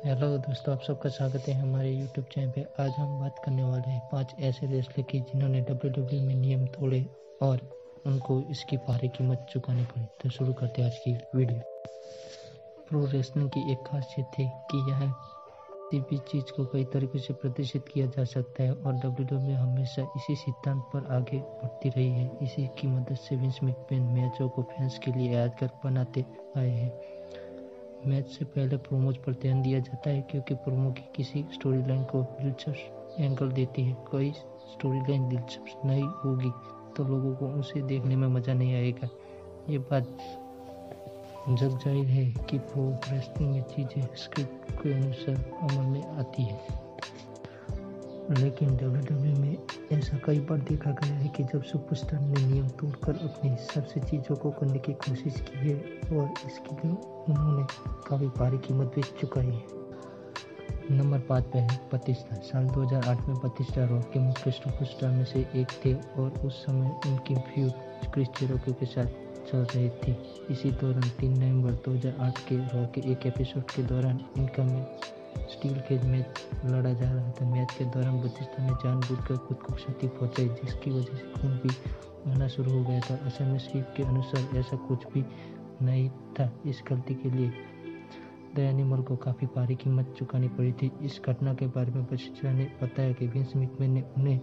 Hello दोस्तों, आप सबका स्वागत है हमारे यूट्यूब चैनल पे। आज हम बात करने वाले हैं 5 ऐसे रेसलर की जिन्होंने WWE में नियम तोड़े और उनको इसकी भारी कीमत चुकानी पड़ी। तो शुरू करते हैं आज की वीडियो। प्रो रेसलिंग की एक खासियत है कि यह किसी भी चीज़ को कई तरीकों से प्रदर्शित किया जा सकता है और WWE हमेशा इसी सिद्धांत पर आगे बढ़ती रही है। इसी की मदद से विंस मैकमैन मैचों को फैंस के लिए यादगार बनाते आए हैं। मैच से पहले प्रोमोज पर ध्यान दिया जाता है क्योंकि प्रोमो की किसी स्टोरी लाइन को दिलचस्प एंगल देती है। कोई स्टोरी लाइन दिलचस्प नहीं होगी तो लोगों को उसे देखने में मज़ा नहीं आएगा। ये बात जग जाहिर है कि प्रो रेसलिंग में चीज़ें स्क्रिप्ट के अनुसार अमल में आती है, लेकिन WWE में ऐसा कई बार देखा गया है कि जब सुपरस्टार ने नियम तोड़कर अपने हिसाब से चीज़ों को करने की कोशिश की है और इसके लिए उन्होंने काफ़ी भारी कीमत भी चुकाई है। नंबर 5 पे है बातिस्टा। साल 2008 में बातिस्टा रॉ के मुख्य सुपरस्टार में से एक थे और उस समय उनकी फ्यूड क्रिस जेरिको के साथ चल रही थी। इसी दौरान 3 नवंबर 2008 के रॉ के एक एपिसोड के दौरान इनका स्टील केज मैच लड़ा जा रहा था। मैच के दौरान बातिस्टा ने जानबूझकर खुद को क्षति पहुंचाई, जिसकी वजह से खून भी बहना शुरू हो गया था। असल में स्क्रिप्ट के अनुसार ऐसा कुछ भी नहीं था। इस गलती के लिए द एनिमल को काफ़ी भारी कीमत चुकानी पड़ी थी। इस घटना के बारे में बातिस्टा ने बताया कि विंस मैकमैन ने उन्हें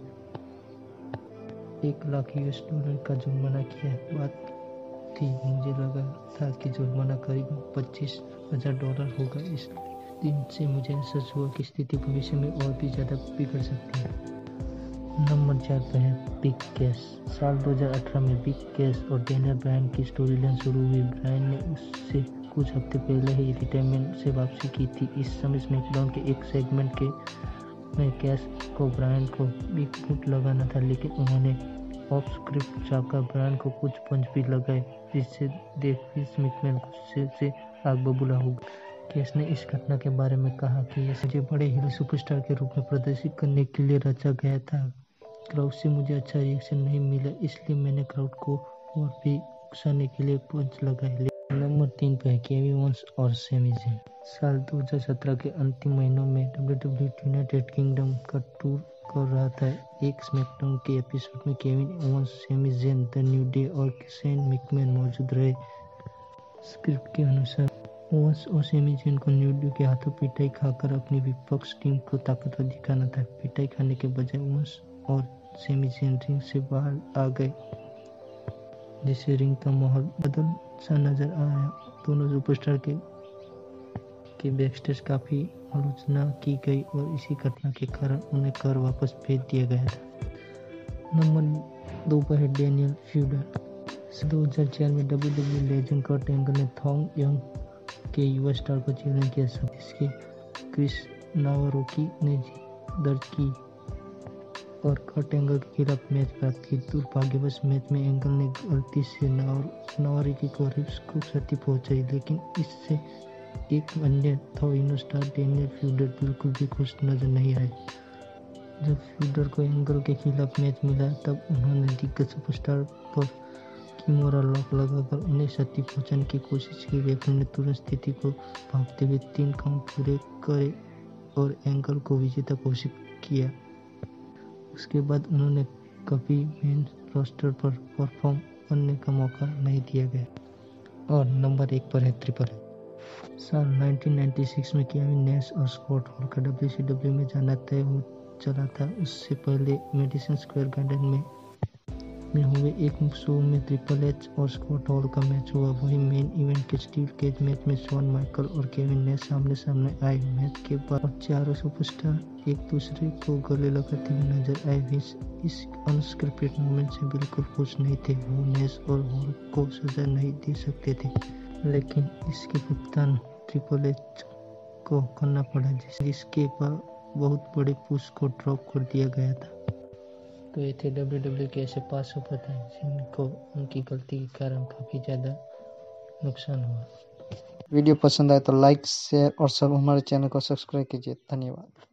$1 लाख का जुर्माना किया। बात थी, मुझे लगा था कि जुर्माना करीब $25,000 होगा। इस दिन से मुझे एहसास हुआ कि स्थिति भविष्य में और भी ज़्यादा बिगड़ सकती है। नंबर 4 पर है बिग कैश। साल 2018 में बिग कैश और डैनियल ब्रायन की स्टोरी लाइन शुरू हुई। ब्रायन ने उससे कुछ हफ्ते पहले ही रिटायरमेंट से वापसी की थी। इस समय स्मैकडाउन के एक सेगमेंट में कैश को ब्रायन को बिग बूट लगाना था, लेकिन उन्होंने ऑफ स्क्रिप्ट चाहकर ब्रायन को कुछ पंच भी लगाए, जिससे देख विंस मैकमैन गुस्से से आग बबूला हो गया। कैश ने इस घटना के बारे में कहा कि यह मुझे बड़े हील सुपरस्टार के रूप में प्रदर्शित करने के लिए रचा गया था। क्राउड से मुझे अच्छा रिएक्शन नहीं मिला, इसलिए मैंने क्राउड को और भी उकसाने के लिए पंच लगाए। नंबर 3 पर है केविन ओवेंस और सैमी ज़ेन। साल 2017 के अंतिम महीनों में WWE यूनाइटेड किंगडम का टूर कर रहा था। एक स्मैकडाउन के एपिसोड में Kevin Owens, Sami Zayn, the New Day और शेन मैकमैन मौजूद रहे। स्क्रिप्ट के अनुसार ओवेंस और सैमी ज़ेन को न्यू डे के हाथों पिटाई खाकर अपनी विपक्ष टीम को ताकतवर दिखाना था। पिटाई खाने के बजाय ओवेंस और सैमी ज़ेन रिंग से बाहर आ गए, जिससे रिंग का माहौल बदल सा नजर आया। दोनों सुपरस्टार के बैकस्टेज काफ़ी आलोचना की गई और इसी घटना के कारण उन्हें घर वापस भेज दिया गया था। नंबर 2 पर है डैनियल फ्यूडर। 2004 में WWE लेजेंड कर्ट एंगल ने थॉन्ग यंग के युवा स्टार को चैलेंज किया, जिसके क्रिस नावारोकी ने जीत दर्ज की और कर्ट एंगल के खिलाफ मैच प्राप्त की। दुर्भाग्यवश मैच में एंगल ने गलती से नावारोकी को रिब्स को क्षति पहुंचाई, लेकिन इससे एक अन्य थॉइनो स्टार डैनियल फ्यूडर बिल्कुल भी खुश नजर नहीं आए। जब फ्यूडर को एंगल के खिलाफ मैच मिला, तब उन्होंने दिग्गज सुपरस्टार पर किमोरा लॉक लगाकर उन्हें क्षति पहुंचाने की कोशिश की। रेफरी ने तुरंत स्थिति को भांपते हुए 3 काउंट पूरे करे और एंगल को विजेता घोषित किया। उसके बाद उन्होंने कभी मेन रोस्टर पर परफॉर्म करने का मौका नहीं दिया गया। और नंबर 1 पर है ट्रिपल एच। साल 1996 में केविन नेश और स्कॉट हॉल का WCW में जाना तय हो चला था। उससे पहले मेडिसन स्क्वायर गार्डन में हुए एक शो में ट्रिपल एच और स्कॉट हॉल का मैच हुआ। वही मेन इवेंट के स्टील केज मैच में शॉन माइकल और केविन नेश सामने सामने आए। मैच के बाद चारों सुपरस्टार एक दूसरे को गले लगाते हुए नजर आए। इस अनस्क्रिप्टेड मोमेंट से बिल्कुल खुश नहीं थे। वो नेश और हॉल को सजा नहीं दे सकते थे, लेकिन इसके भुगतान ट्रिपल एच को करना पड़ा, जिसके बाद बहुत बड़े पुश को ड्रॉप कर दिया गया था। तो ये थे WWE के ऐसे 5 सुपरस्टार जिनको उनकी गलती के कारण काफ़ी ज़्यादा नुकसान हुआ। वीडियो पसंद आए तो लाइक, शेयर और सब हमारे चैनल को सब्सक्राइब कीजिए। धन्यवाद।